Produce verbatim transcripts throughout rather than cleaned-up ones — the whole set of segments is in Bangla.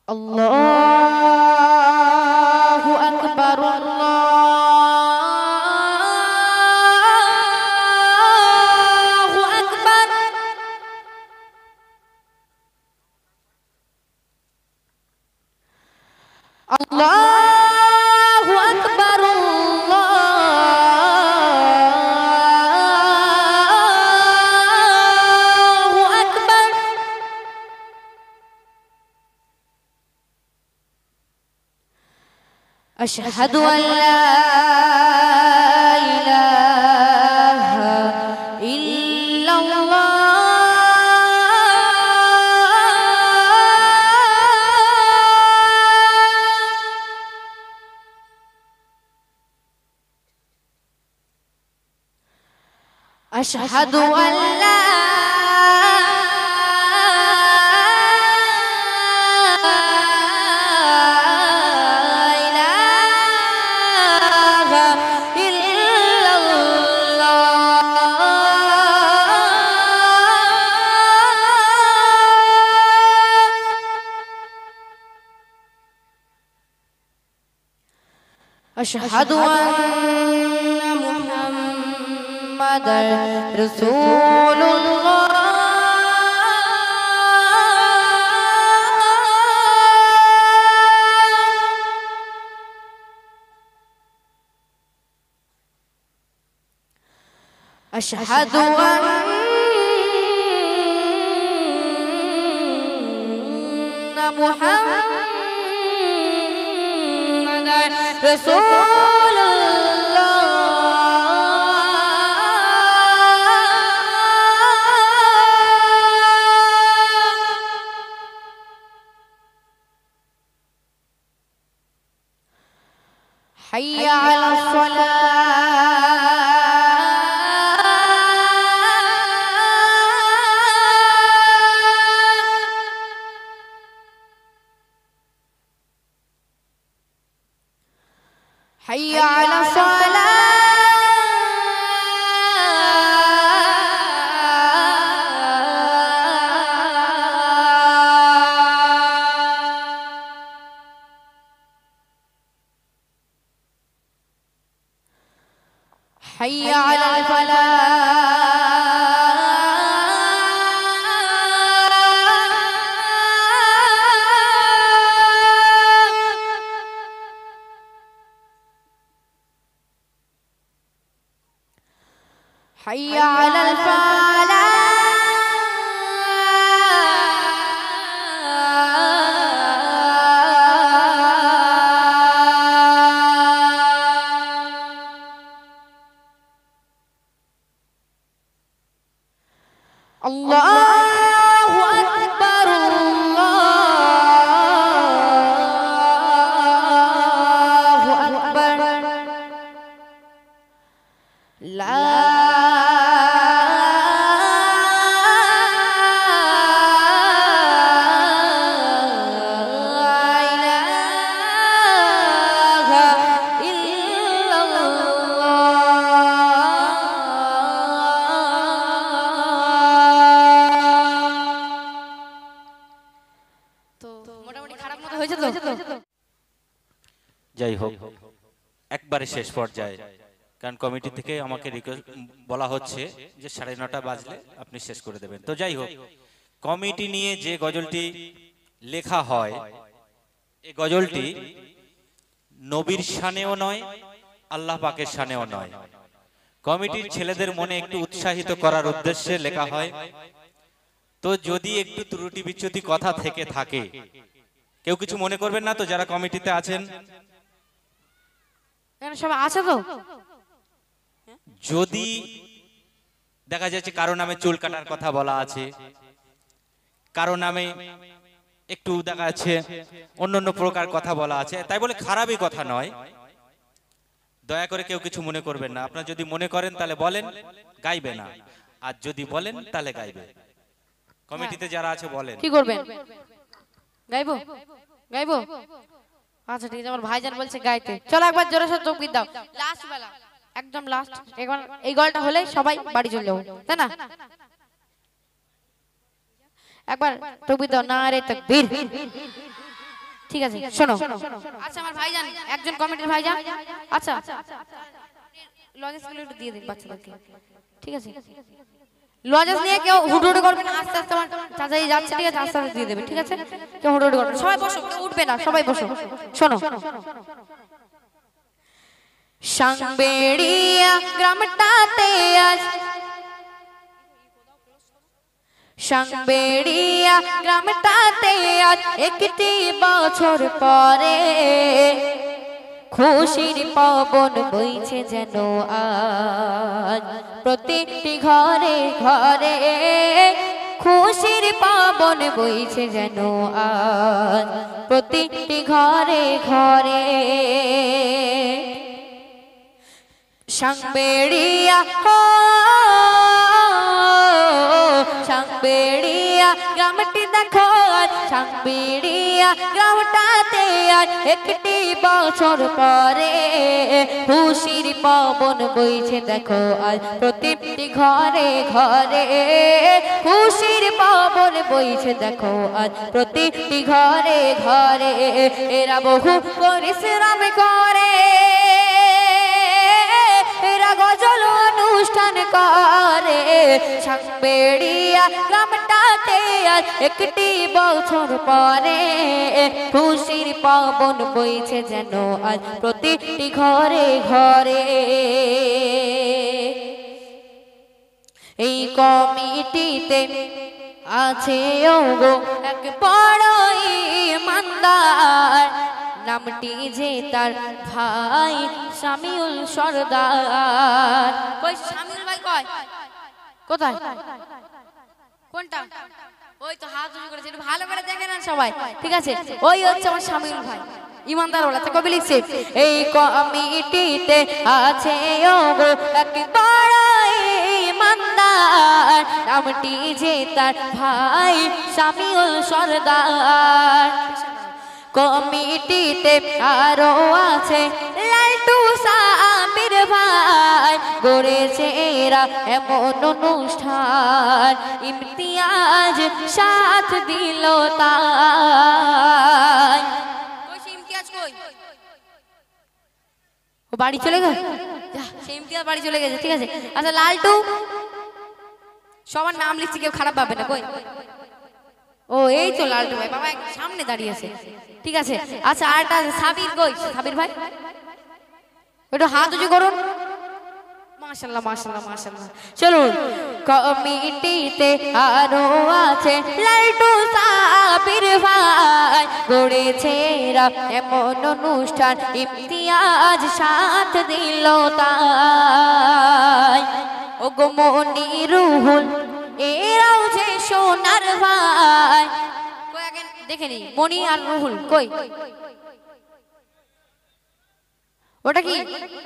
আল্লাহু আকবার আল্লাহু আকবার আল্লাহু আকবার আল্লাহু আকবার আশহাদু আল লা ইলাহা ইল্লাল্লাহ আশহাদু আল লা أشهد أن محمدا رسول الله أشهد أن محمدا رسول الله حي على الصلاة حي على الصلاة حي على الفلاح حي على الفلاح الله أكبر الله أكبر لا যাই হোক একবারে শেষ পর্যায়ে, কারণ কমিটি থেকে আমাকে রিকোয়েস্ট বলা হচ্ছে যে সাড়ে নটা বাজলে আপনি শেষ করে দেবেন। তো যাই হোক, কমিটি নিয়ে যে গজলটি লেখা হয়, এই গজলটি নবীর শানেও নয়, আল্লাহ পাকের শানেও নয়, কমিটির ছেলেদের মনে একটু উৎসাহিত করার উদ্দেশ্যে লেখা হয়। তো যদি একটু ত্রুটি বিচ্যুতি কথা থেকে থাকে, কেউ কিছু মনে করবেন না তো যারা কমিটিতে আছেন? সবাই আছে তো? যদি দেখা যাচ্ছে কারো নামে চুল কাটার কথা বলা আছে, কারো নামে একটু দেখা যাচ্ছে অন্য অন্য প্রকার কথা বলা আছে, তাই বলে খারাপই কথা নয়, দয়া করে কেউ কিছু মনে করবেন না। আপনারা যদি মনে করেন তাহলে বলেন, গাইবে না, আর যদি বলেন তাহলে গাইবে। কমিটিতে যারা আছে বলেন কি করবেন? গাইবো গাইবো আচ্ছা ঠিক আছে, আমার ভাইজান বলছে গাইতে, চলো একবার জোরে সোরে তকবীর দাও। লাস্ট বেলা একদম লাস্ট, একবার এই গলটা হলে সবাই বাড়ি চলে যাবো, তাই না? একবার তকবীর দাও, নারে তাকবীর। ঠিক আছে শোনো। আচ্ছা আমার ভাইজান একজন কমিটির ভাইজান, আচ্ছা লজেসগুলো একটু দিয়ে দিন বাচ্চাদেরকে, ঠিক আছে? লজেস নিয়ে কেউ হুড়ুহুড়ি করবে না, আস্তে আস্তে আমার চাচাই যাচ্ছে, ঠিক আছে? আস্তে আস্তে দিয়ে দেবে, ঠিক আছে? কেউ হুড়ুহুড়ি করবে না, সবাই বসো, কেউ উঠবে না, সবাই বসো। শোনো, সাংবেড়িয়া গ্রামটাতে আজ, সাংবেড়িয়া গ্রামটাতে আজ একটি বছর পরে খুশির পবন বইছে যেন আজ প্রতিটি ঘরে ঘরে, খুশির পবন বইছে যেন আজ প্রতিটি ঘরে ঘরে। সাংবেড়িয়া হো সাংবেড়িয়া গ্রামটি দেখো, সাংবেড়িয়া গ্রামটাতে আজ একটি বছর পরে খুশির পবন বইছে দেখো আজ প্রতিটি ঘরে ঘরে, খুশির পবন বইছে দেখো আজ প্রতিটি ঘরে ঘরে। এরা বহু পরিশ্রম করে, এরা গজল অনুষ্ঠান করে, সাংবেড়িয়া গ্রামটাতে আজ একটি বছর পরে খুশির পবন বইছে যেন আজ প্রতিটি ঘরে ঘরে। এই কমিটিতে আছে ওগো এক বড় ইমানদার, নামটি যে তার ভাই শামিউল সরদার। কই শামিউল ভাই কয়? কোথায়? কোনটা? ওই তো হাত উঁচু করেছে, একটু ভালো করে দেখে নেন সবাই, ঠিক আছে? ওই হচ্ছে আমার শামিউল ভাই, ইমানদার বলা। কবি লিখছে এই কমিটিতে আছে ওগো এক বড় ইমানদার, নামটি যে তার ভাই শামিউল সরদার। কমিটিতে আরো আছে লালটু সাবির ভাই, গড়েছে এরা এমন অনুষ্ঠান ইমতিয়াজ সাথ দিল তাই। কই সে ইমতিয়াজ কই? ও বাড়ি চলে গেল, সে ইমতিয়াজ বাড়ি চলে গেছে, ঠিক আছে? আচ্ছা লালটু, সবার নাম লিখছি, কেউ খারাপ পাবে না। কই? ও এই তো লালটু ভাই, বাবা সামনে দাঁড়িয়ে আছে, ঠিক আছে? আচ্ছা আরটা সাবির কই? সাবির ভাই একটু হাত উঁচু করুন। মাশাআল্লাহ মাশাআল্লাহ মাশাআল্লাহ। চলুন, কমিটিতে আরো আছে লালটু সাবির ভাই, গড়েছে এরা এমন অনুষ্ঠান ইমতিয়াজ সাথ দিল তাই। ও গো মনিরুল এরাও যে সোনার ভাই, কই আগে দেখে নি মনি আর রুহুল কই? ওটা কি?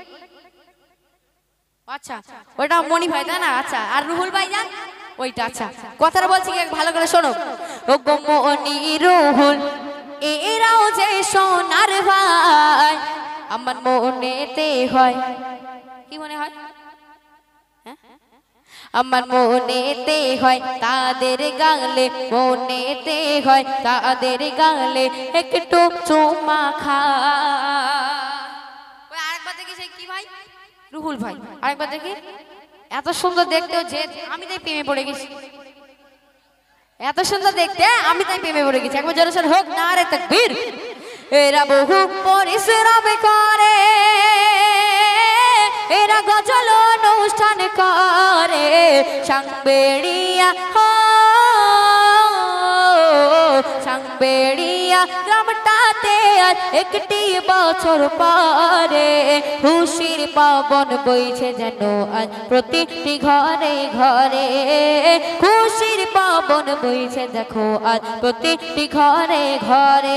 আচ্ছা ওটা মনি ভাই তাই না? আচ্ছা আর রুহুল ভাই যান ওইটা। আচ্ছা কথাটা বলছি কি ভালো করে শোনো। ও গো মনি রুহুল এরাও যে সোনার ভাই, আমার মনেতে হয়, কি মনে হয়? আমার মনেতে হয় তাদের গালে, মনেতে হয় তাদের গালে একটু চুমা খা। ওই আরেকবার দেখি সেই কি ভাই? রুহুল ভাই আরেকবার দেখি। এত সুন্দর দেখতে যে আমি তাই প্রেমে পড়ে গেছি, এত সুন্দর দেখতে আমি তাই প্রেমে পড়ে গেছি। একবার জোরে সোরে হোক নারে তাকবীর। এরা বহু পরিশ্রম করে, এরা গজল অনুষ্ঠান করে, সাংবেড়িয়া হো সাংবেড়িয়া গ্রামটাতে আজ একটি বছর পরে খুশির পবন বইছে যেন আজ প্রতিটি ঘরে ঘরে, খুশির পবন বইছে দেখো আজ প্রতিটি ঘরে ঘরে।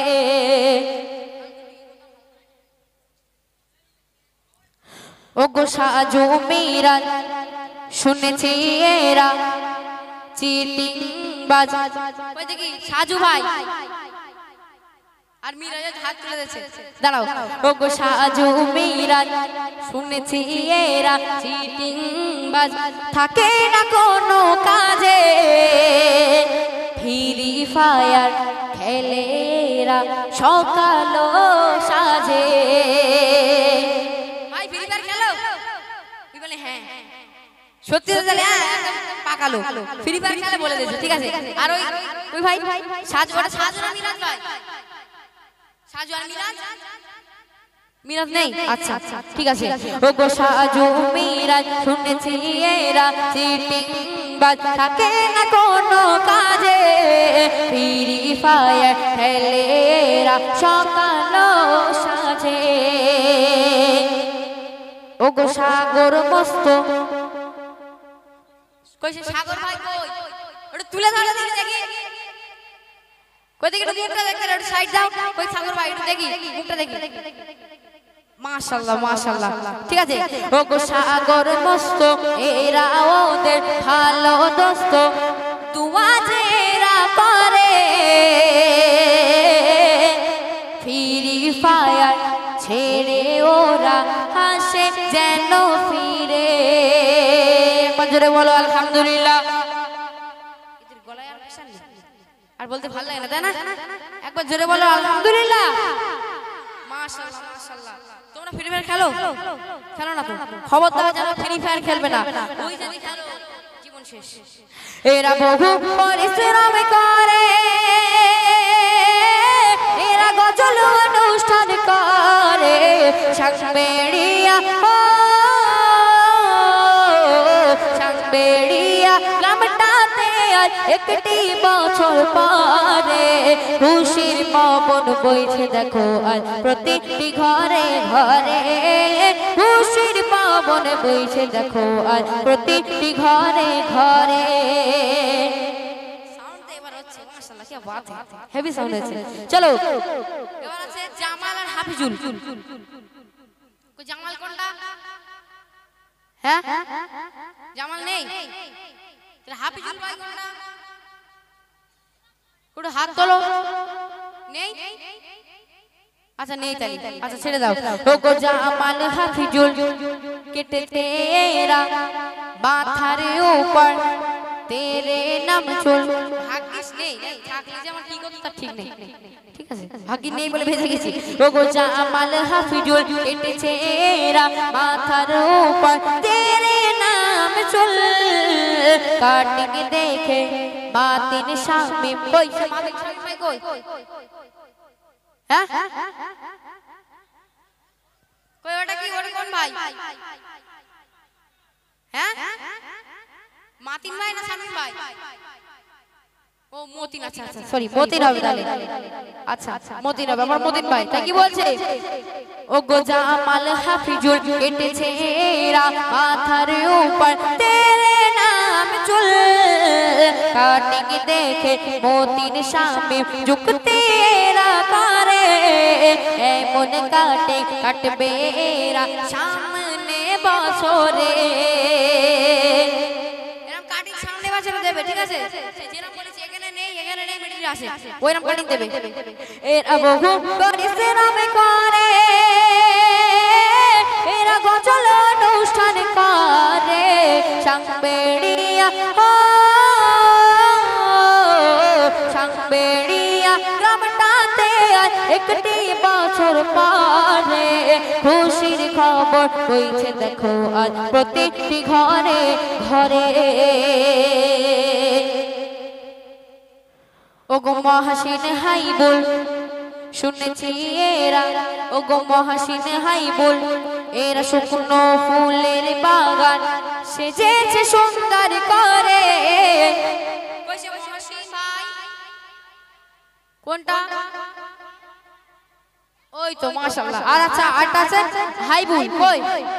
ওগো সাজু মিরাজ শুনেছি এরা চিটিং বাজ, ওই দেখি সাজু ভাই আর মিরাজ হাত তুলে দিয়েছে, দাঁড়াও। ওগো সাজু মিরাজ শুনেছি এরা চিটিং বাজ, থাকে না কোনো কাজে ফ্রি ফায়ার খেলে এরা সকাল সাজে। ভাই ফ্রি ফায়ার খেলো? তুই বলে হ্যাঁ সত্যি তো তাহলে হ্যাঁ একদম পাকালো ফ্রি ফায়ার খেলে বলে দিয়েছো ঠিক আছে। আর ওই ওই ভাই সাজ ওটা সাজু না মিরাজ ভাই? সাজু আর মিরাজ মিরাজ নেই আচ্ছা আচ্ছা ঠিক আছে। ও গো সাজু মিরাজ শুনেছি এরা চিটিং বাজ থাকে না কোনো কাজে ফ্রি ফায়ার খেলে এরা সকাল সাজে। ও গো সাগর মস্ত কই সে সাগর ভাই কই ওটা তুলে ধরে দেখি দেখি কই দেখি একটু মুখটা দেখতে একটু সাইড দাও কই সাগর ভাই একটু দেখি মুখটা দেখি মাশাআল্লাহ মাশাআল্লাহ ঠিক আছে। ও গো সাগর মস্ত এরা ওদের ভালো দোস্ত দুয়া যেরা করে ফ্রি ফায়ার ছেড়ে ওরা হাসে যেন ফিরে। জোরে বলো আলহামদুলিল্লাহ। এদের গলায় আর ভাষা নেই আর বলতে ভালো লাগে না তাই না? একবার জোরে বলো আলহামদুলিল্লাহ। মাশাআল্লাহ মাশাআল্লাহ। তোমরা ফ্রি ফায়ার খেলো? খেলো না তো খবরদার যেন ফ্রি ফায়ার খেলবে না, ওই যদি খেলো জীবন শেষ। এরা বহু পরিশ্রম করে এরা গজল অনুষ্ঠান করে সাংবেড়িয়া বেড়িয়া গ্রামটাতে আর একটি বছর পরে খুশির পবন বইছে দেখো আর প্রতিটি ঘরে ঘরে খুশির পবন বইছে দেখো আর প্রতিটি ঘরে ঘরে। সাউন্ড এবার হচ্ছে মাশাআল্লাহ কি বাত है হেভি সাউন্ড হচ্ছে। চলো এবার আছে জামাল আর হাফিজুল। কই জামাল কোনটা? হ্যাঁ জামাল নেই তাহলে হাফিজুল ভাই কোনটা? একটু হাত তোলো। নেই আচ্ছা নেই তালি আচ্ছা ছেড়ে দাও। ও গো জামাল হাফিজুল কেটে তেরা মাথার উপর তেরে নাম চল ভাগ্যিস নেই থাকলে যেমন ঠিক হতো তা ঠিক নেই ঠিক আছে ভাগ্যি নেই বলে ভেজে গেছি। ও গো জামাল হাফিজুল কেটেছে এরা মাথার উপর তেরে নাম চল কাটিং দেখে মাতিন স্বামী কই মাতিন স্বামী কই হ্যাঁ কই ওটা কি ওটা কোন ভাই? হ্যাঁ মাতিন ভাই না শামিম ভাই? ও মতিন আচ্ছা আচ্ছা সরি মতিন হবে তাহলে আচ্ছা মতিন হবে আমার মতিন ভাই। তা কি বলছে? ও গো জামাল হাফিজুল কেটেছে এরা মাথার উপর তেরে নাম চুল কাটিং দেখে মতিন স্বামী যুক্তি এরা করে এমন কাটে কাটবে এরা সামনে বছরে এরকম কাটিং সামনে বছরে দেবে ঠিক আছে। যেরকম বলেছি এখানে নেই এখানে নেই মেডিকেল আসে ওইরকম কাটিং দেবে। এরা বহু পরিশ্রম করে এরা গজল অনুষ্ঠান করে সাংবেড়িয়া সাংবেড়িয়া গ্রামটাতে একটি বছর পরে খুশির খবর বইছে দেখো আজ প্রতিটি ঘরে ঘরে। ও গো মহাসিন হাই বল শুনেছি এরা ও গো মহাসিন হাই বল এরা শুকনো ফুলের বাগান সেজেছে সুন্দর করে। কোনটা? ওই তো মাশাআল্লাহ। আর আচ্ছা আরটা আছে হাইবুল কই?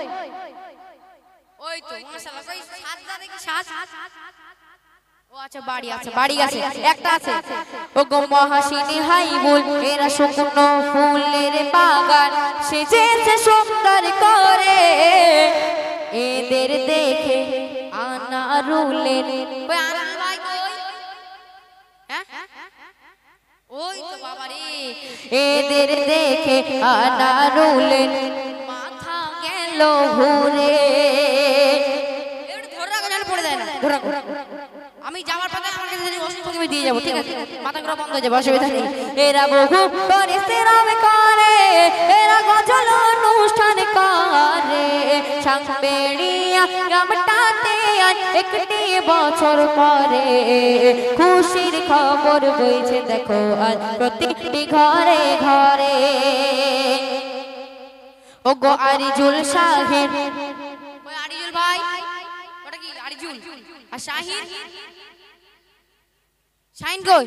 ওই তো মাশাআল্লাহ কই সাতটা দেখি সাত ও আচ্ছা বাড়ি আছে বাড়ি আছে একটা আছে। ও গো মহাসিনী হাইবুল এরা শুকনো ফুলের বাগান সেজেছে সুন্দর করে এদের দেখে আনারুলের কই আনারুল ভাই কই? হ্যাঁ ওই তো বাবা রে এদের দেখে আনারুলের মাথা গেল ঘুরে। একটু ধরে রাখো যেন পড়ে যায় না। ধরে রাখো আমি যাওয়ার পথে আমার কাছে যদি অসুস্থ তুমি দিয়ে যাবো, ঠিক আছে? মাথা ঘোরা বন্ধ হয়ে যাবে, অসুবিধা নেই। এরা বহু পরিশ্রম করে, এরা গজল অনুষ্ঠান করে, সাংবেড়িয়া গ্রামটাতে আজ একটি বছর পরে খুশির খবর বইছে দেখো আজ প্রতিটি ঘরে ঘরে। ও গো আরিজুল শাহিন, ওই আরিজুল ভাই, ওটা কি আরিজুল? আর শাহিন, শাহিন কই?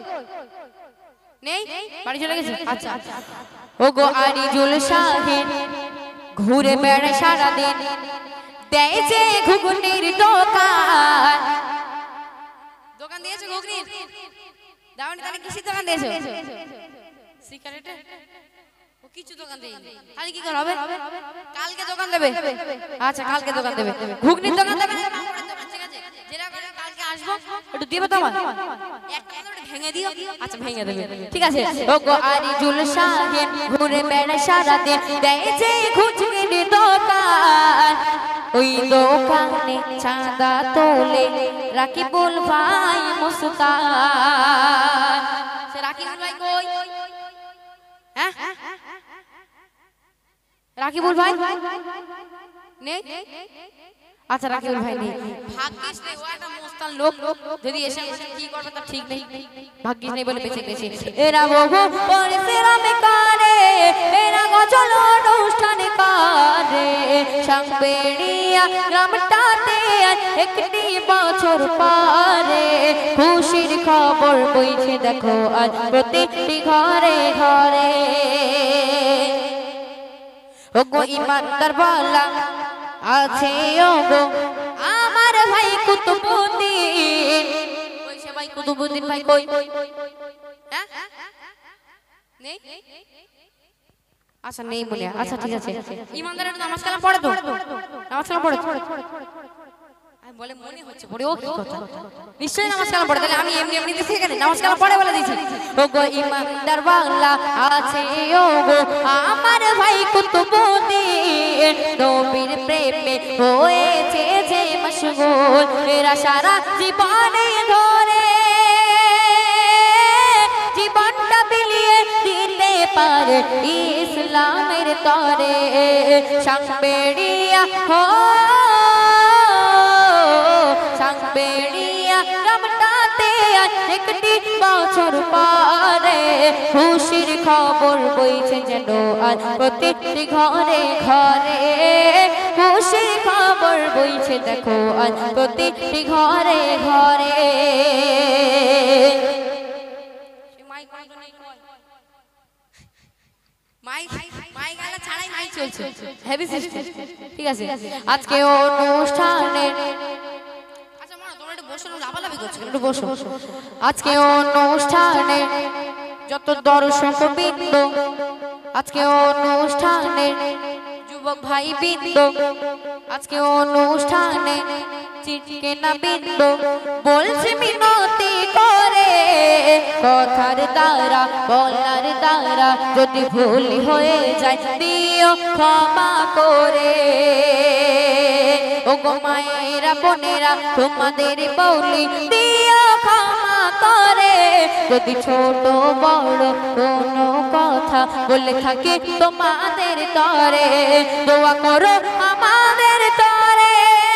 নেই, বাড়ি চলে গেছে। আচ্ছা, ও গো আরিজুল শাহিন ঘুরে বেড়ায় সারা দিন, দেয় যে ঘুগনির দোকান। দোকান দিয়েছো ঘুগনির? দাওনি, তাহলে কিসের দোকান দিয়েছো? সিগারেটের? ও কিছু দোকান দেই, তাহলে কি করে হবে? কালকে দোকান দেবে। আচ্ছা, কালকে দোকান দেবে, ঘুগনির দোকান দেবে না পাঁপড়ের দোকান, ঠিক আছে? যেটা করে কালকে আসবো একটু দিবে তো আমার, একটা করে ভেঙে দিও। আচ্ছা, ভেঙে দেবে, ঠিক আছে। ও গো আরিজুল শাহিন ঘুরে বেড়ায় সারা দিন, দেয় যে ঘুগনির দোকান, ওই দোকানে চাঁদা তোলে রাকিবুল ভাই মুস্কান। সে রাকিবুল ভাই কই? হ্যাঁ, রাকিবুল ভাই নেই? আচ্ছা, রাকিবুল ভাই নেই, ভাগ্যিস নেই, ও একটা মোস্তান লোক, যদি এসে কি করবে তার ঠিক নেই, ভাগ্যিস নেই বলে বেঁচে গেছে। এরা বহু পরিশ্রম করে, এরা গজল অনুষ্ঠান করে, সাংবেড়িয়া গ্রামটাতে একটি বছর পরে খুশির খবর বইছে দেখো আজ প্রতিটি ঘরে ঘরে। ও গো ইমানদার বলা আছে, ও গো আমার ভাই কুতুবুদ্দিন, ওই সে ভাই কুতুবুদ্দিন ভাই কই? হ্যাঁ, নেই? আচ্ছা, নেই বলে, আচ্ছা ঠিক আছে। ইমানদারের নামাজ কালাম পড়ে তো? নামাজ কালাম পড়ে আমি বলে মনে হচ্ছে পড়ে, ও কি কথা, নিশ্চয়ই নামাজ কালাম পড়ে, তাহলে আমি এমনি এমনি দিছি এখানে নামাজ কালাম পড়ে বলে দিছি। ও গো ইমানদার বাংলা আছে, ও গো আমার ভাই কুতুবুদ্দিন, নবীর প্রেমে হয়েছে যে মশগুল, এরা সারা জীবনে ধরে জীবনটা বিলিয়ে দিতে পারে ইসলামের তরে, সাংবেড়িয়া হো সাংবেড়িয়া গ্রামটাতে একটি বছর পরে খুশির খবর বইছে যেন আজ প্রতিটি ঘরে ঘরে, খুশির খবর বইছে দেখো আজ প্রতিটি ঘরে ঘরে। ঠিক আছে, আজকে অনুষ্ঠানে আজকে অনুষ্ঠানে যত দর্শক বৃন্দ, আজকে অনুষ্ঠানে যুবক ভাই বৃন্দ, আজকে অনুষ্ঠানে চিটকে না বৃন্দ, বলছে মিনতি করে কথার দ্বারা বলার দ্বারা, যদি ভুল হয়ে যায় দিও ক্ষমা করে। ও গো মায়েরা বোনেরা তোমাদের বলি দিও ক্ষমা করে, যদি ছোট বড় কোনো কথা বলে থাকে তোমাদের তরে, দোয়া করো আমাদের তরে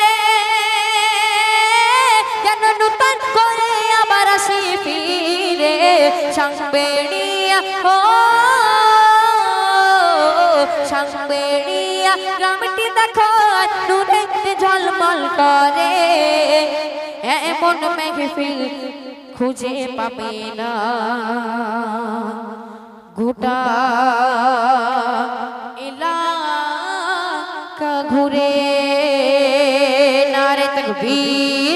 যেন নূতন করে আবার আসি ফিরে, সাংবেড়িয়া ও সাংবেড়িয়া গ্রামটি দেখো নূরেতে ঝলমল করে, এমন মেহফিল খুঁজে পাবে না গোটা এলাকা ঘুরে। নারে তাকবীর।